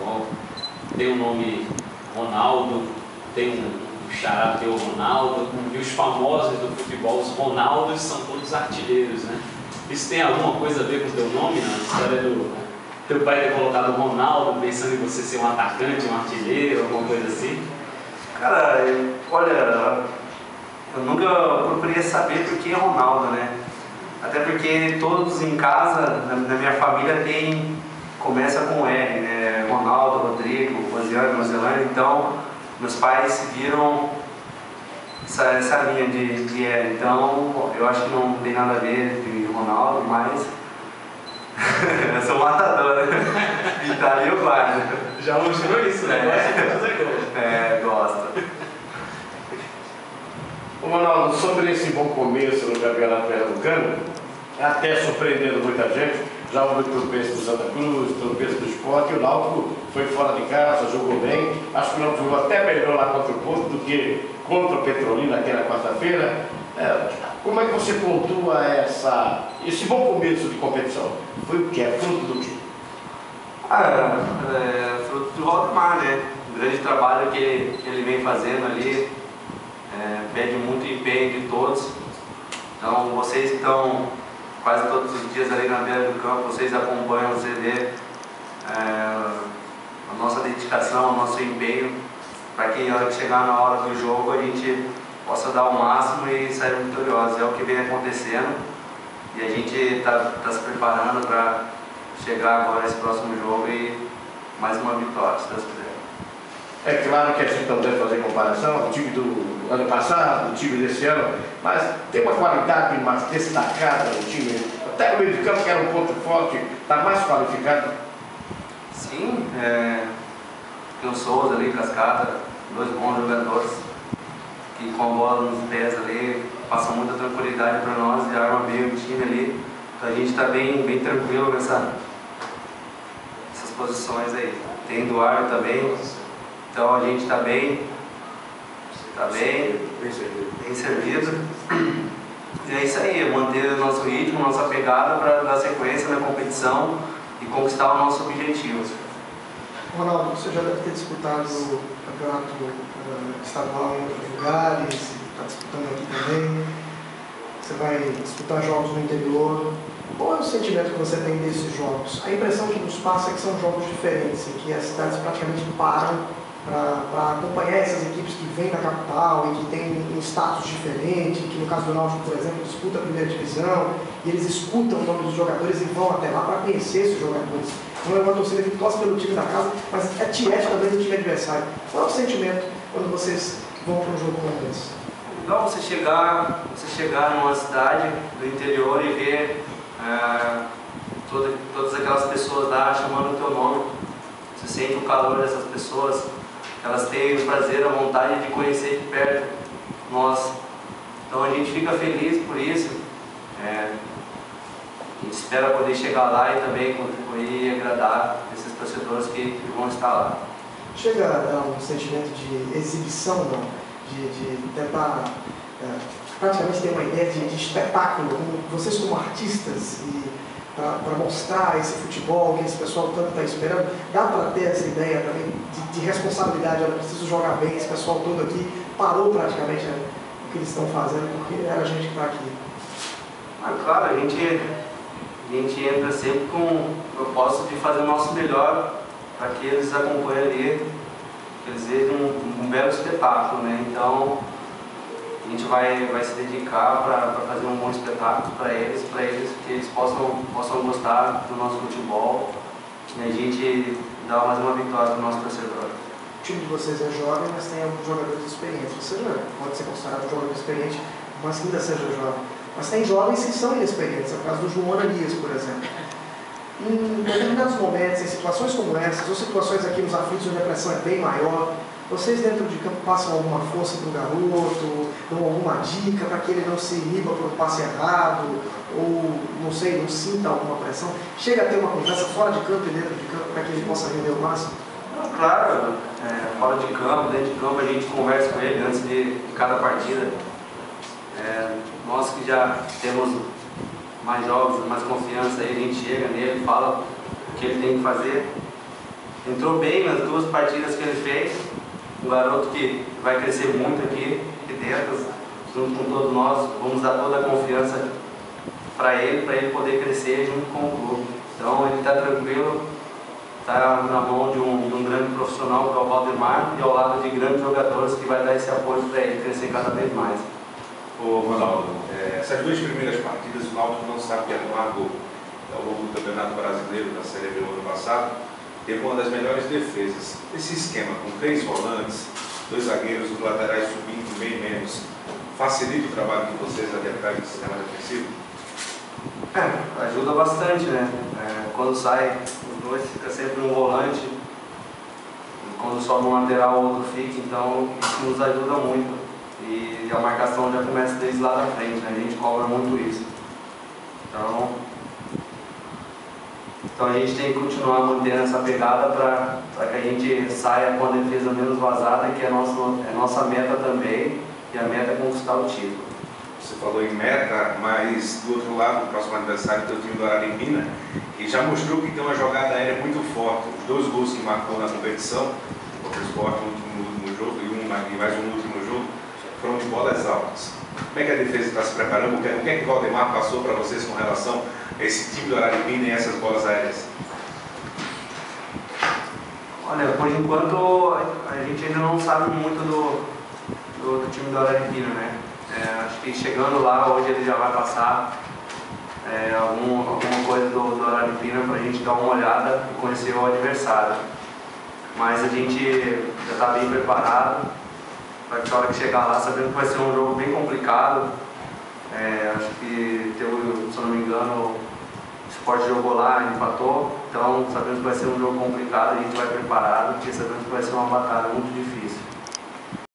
futebol. Tem o nome Ronaldo, tem um xará teu Ronaldo, e os famosos do futebol, os Ronaldos, são todos artilheiros, né? Isso tem alguma coisa a ver com o teu nome, na história do teu pai ter colocado Ronaldo, pensando em você ser um atacante, um artilheiro, alguma coisa assim? Cara, olha, eu nunca procurei saber por que Ronaldo, né? Até porque todos em casa, na minha família, começa com R, né? Ronaldo, Rodrigo, Rosiane, Roselane. Então, meus pais viram essa linha de R. Então, eu acho que não tem nada a ver de Ronaldo, mas eu sou matador, né? E tá ali eu guardo. Já mostrou isso, né? Gosta de fazer gol. Gosta. Ô Ronaldo, sobre esse bom começo no Campeonato Pernambucano, até surpreendendo muita gente, já houve tropeço do Santa Cruz, tropeço do Sport, e o Náutico foi fora de casa, jogou bem. Acho que o Náutico jogou até melhor lá contra o Porto do que contra o Petrolina naquela quarta-feira. Como é que você pontua esse bom começo de competição? Foi o que? É fruto do quê? Fruto do Valdemar, né? O grande trabalho que ele vem fazendo ali, pede muito empenho de todos. Então, vocês que estão quase todos os dias ali na beira do campo, vocês acompanham, você vê a nossa dedicação, o nosso empenho, para que na hora que chegar na hora do jogo a gente possa dar o máximo e sair vitoriosos. É o que vem acontecendo e a gente está se preparando para chegar agora esse próximo jogo e mais uma vitória, se Deus quiser. É claro que a gente não deve fazer comparação, o time do ano passado, o time desse ano, mas tem uma qualidade mais destacada no time, até o meio de campo, que era um ponto forte, está mais qualificado. Sim, tem o Souza ali, Cascata, dois bons jogadores que com a bola nos pés ali passam muita tranquilidade para nós e arma bem o time ali. Então a gente está bem tranquilo nessas posições aí. Tem Eduardo também, então a gente está bem servido. E é isso aí, manter o nosso ritmo, nossa pegada para dar sequência na competição e conquistar o nosso objetivo. Ronaldo, você já deve ter disputado o campeonato estadual em outros lugares, está disputando aqui também. Você vai disputar jogos no interior. Qual é o sentimento que você tem desses jogos? A impressão que nos passa é que são jogos diferentes, em que as cidades praticamente param para acompanhar essas equipes que vêm da capital e que têm um status diferente, que no caso do Náutico, por exemplo, disputa a primeira divisão, e eles escutam o nome dos jogadores e vão até lá para conhecer esses jogadores. Não é uma torcida que torce pelo time da casa, mas é tiete também do time adversário. Qual é o sentimento quando vocês vão para um jogo como esse? Legal você chegar numa cidade do interior e ver todas aquelas pessoas lá chamando o teu nome. Você sente o calor dessas pessoas, elas têm o prazer, a vontade de conhecer de perto nós. Então a gente fica feliz por isso. A gente espera poder chegar lá e também contribuir e agradar esses torcedores que vão estar lá. Chega a dar um sentimento de exibição, não? De tentar praticamente ter uma ideia de espetáculo, vocês como artistas, e para mostrar esse futebol que esse pessoal tanto está esperando. Dá para ter essa ideia também de responsabilidade? Eu preciso jogar bem, esse pessoal todo aqui parou praticamente o que eles estão fazendo, porque era a gente que está aqui. Claro, a gente entra sempre com o propósito de fazer o nosso melhor para que eles acompanhem ali, que eles vejam um belo espetáculo, né? Então a gente vai se dedicar para fazer um bom espetáculo para eles que eles possam gostar do nosso futebol e a gente dar mais uma vitória para o nosso torcedor. O time de vocês é jovem, mas tem alguns jogadores experientes. Você já pode ser considerado um jogador experiente, mas que ainda seja jovem. Mas tem jovens que são inexperientes, é o caso do João Ananias, por exemplo. Em determinados momentos, em situações como essas, ou situações aqui nos aflitos onde a pressão é bem maior, vocês dentro de campo passam alguma força para o garoto, dão alguma dica para que ele não se iniba por um passe errado, ou, não sei, não sinta alguma pressão? Chega a ter uma conversa fora de campo e dentro de campo para que ele possa render o máximo? Claro, fora de campo, dentro de campo a gente conversa com ele antes de cada partida. Nós que já temos mais jogos, mais confiança, aí a gente chega nele, fala o que ele tem que fazer entrou bem nas 2 partidas que ele fez. Um garoto que vai crescer muito aqui dentro, junto com todos nós. Vamos dar toda a confiança para ele poder crescer junto com o clube. Então ele está tranquilo, está na mão de um grande profissional que é o Valdemar e ao lado de grandes jogadores que vai dar esse apoio para ele crescer cada vez mais. Ô Ronaldo, essas 2 primeiras partidas o Náutico não sabe que largou ao longo do Campeonato Brasileiro da Série B no ano passado, teve uma das melhores defesas. Esse esquema com 3 volantes, 2 zagueiros, os laterais subindo bem menos, facilita o trabalho de vocês até do sistema defensivo? Ajuda bastante, né? Quando sai os 2 fica sempre um volante, quando sobe um lateral o outro fica, então isso nos ajuda muito. E a marcação já começa desde lá da frente, né? A gente cobra muito isso. Então a gente tem que continuar mantendo essa pegada para que a gente saia com a defesa menos vazada, que é nossa meta também, e a meta é conquistar o título. Você falou em meta, mas do outro lado, o próximo adversário tem o time do Araripina, que já mostrou que tem uma jogada aérea muito forte. Os 2 gols que marcou na competição, contra o Sport no último jogo e mais um no último jogo, foram de bolas altas. Como é que a defesa está se preparando? O que é que o Valdemar passou para vocês com relação a esse time do Araripina e essas bolas aéreas? Olha, por enquanto a gente ainda não sabe muito do time do Araripina, né? Acho que chegando lá hoje ele já vai passar alguma coisa do Araripina para a gente dar uma olhada e conhecer o adversário. Mas a gente já está bem preparado para que a hora que chegar lá, sabendo que vai ser um jogo bem complicado. Acho que, se eu não me engano, o Sport jogou lá, empatou. Então, sabendo que vai ser um jogo complicado, a gente vai preparado, porque sabendo que vai ser uma batalha muito difícil.